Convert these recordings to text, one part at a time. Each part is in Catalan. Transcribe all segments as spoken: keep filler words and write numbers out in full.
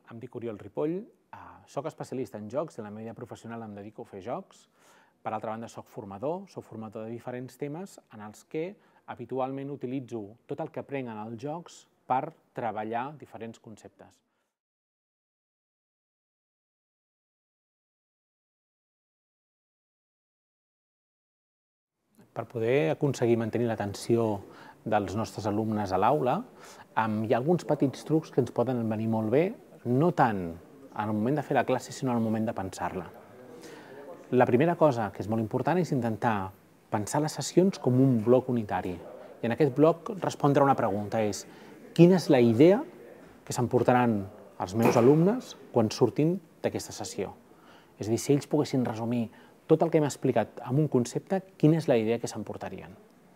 Em dic Oriol Ripoll, soc especialista en jocs i en la meva vida professional em dedico a fer jocs. Per altra banda, soc formador, soc formador de diferents temes en els que habitualment utilitzo tot el que aprenc en els jocs per treballar diferents conceptes. Per poder aconseguir mantenir l'atenció dels nostres alumnes a l'aula, hi ha alguns petits trucs que ens poden venir molt bé, no tant en el moment de fer la classe, sinó en el moment de pensar-la. La primera cosa que és molt important és intentar pensar les sessions com un bloc unitari. I en aquest bloc respondre a una pregunta és: quina és la idea que s'emportaran els meus alumnes quan surtin d'aquesta sessió? És a dir, si ells poguessin resumir tot el que hem explicat en un concepte, quina és la idea que s'emportarien?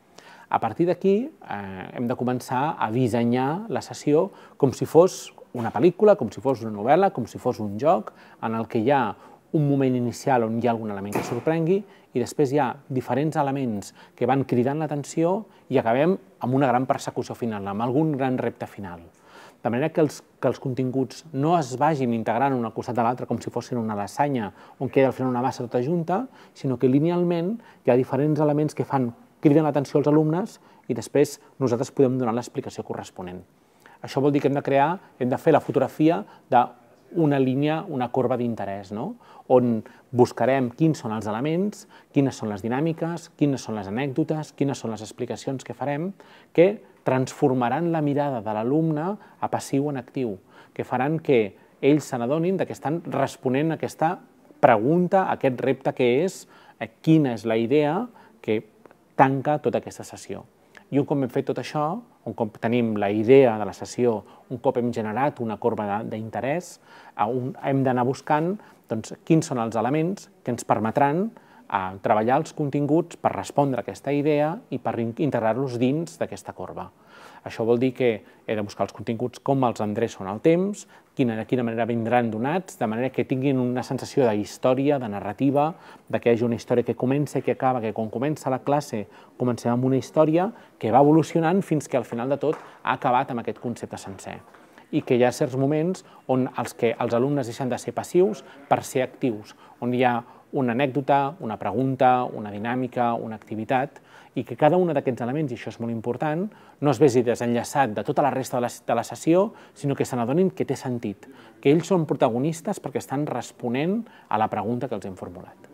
A partir d'aquí hem de començar a dissenyar la sessió com si fos una pel·lícula, com si fos una novel·la, com si fos un joc, en el que hi ha un moment inicial on hi ha algun element que sorprengui i després hi ha diferents elements que van cridant l'atenció i acabem amb una gran persecució final, amb algun gran repte final. De manera que els, que els continguts no es vagin integrant un al costat de l'altre com si fossin una lasanya on queda al final una massa tota junta, sinó que linealment hi ha diferents elements que fan criden l'atenció als alumnes i després nosaltres podem donar l'explicació corresponent. Això vol dir que hem de crear, hem de fer la fotografia d'una línia, una corba d'interès, no? On buscarem quins són els elements, quines són les dinàmiques, quines són les anècdotes, quines són les explicacions que farem, que transformaran la mirada de l'alumne a passiu en actiu, que faran que ells se n'adonin que estan responent a aquesta pregunta, a aquest repte que és quina és la idea que tanca tota aquesta sessió. I un cop hem fet tot això, un cop tenim la idea de la sessió, un cop hem generat una corba d'interès, hem d'anar buscant quins són els elements que ens permetran treballar els continguts per respondre a aquesta idea i per integrar-los dins d'aquesta corba. Això vol dir que he de buscar els continguts com els endreço en el temps, de quina manera vindran donats, de manera que tinguin una sensació de història, de narrativa, que hi hagi una història que comença i que acaba, que quan comença la classe comencem amb una història que va evolucionant fins que al final de tot ha acabat amb aquest concepte sencer. I que hi ha certs moments on els alumnes deixen de ser passius per ser actius, on hi ha una anècdota, una pregunta, una dinàmica, una activitat, i que cada un d'aquests elements, i això és molt important, no es vegi desenllaçat de tota la resta de la sessió, sinó que se n'adonin que té sentit, que ells són protagonistes perquè estan responent a la pregunta que els hem formulat.